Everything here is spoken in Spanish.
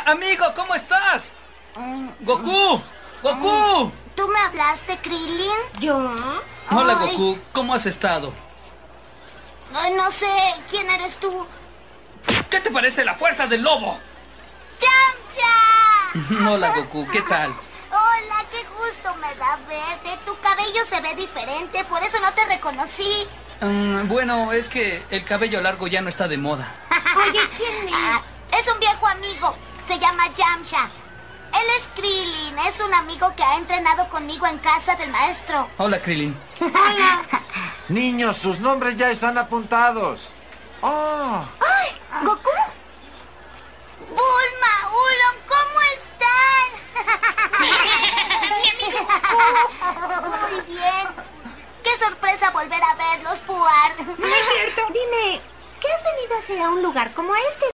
amigo, ¿cómo estás? ¡Goku! ¡Goku! ¿Tú me hablaste, Krillin? ¿Yo? Hola, Ay. Goku. ¿Cómo has estado? Ay, no sé, ¿quién eres tú? ¿Qué te parece la fuerza del lobo? ¡Yamcha! Hola, Goku. ¿Qué tal? Hola, qué gusto me da verte. Tu cabello se ve diferente, por eso no te reconocí. Bueno, es que el cabello largo ya no está de moda. Oye, ¿quién es? Es un viejo amigo. Se llama Yamcha. Él es Krillin. Es un amigo que ha entrenado conmigo en casa del maestro. Hola, Krillin. Hola. Niños, sus nombres ya están apuntados. ¡Oh!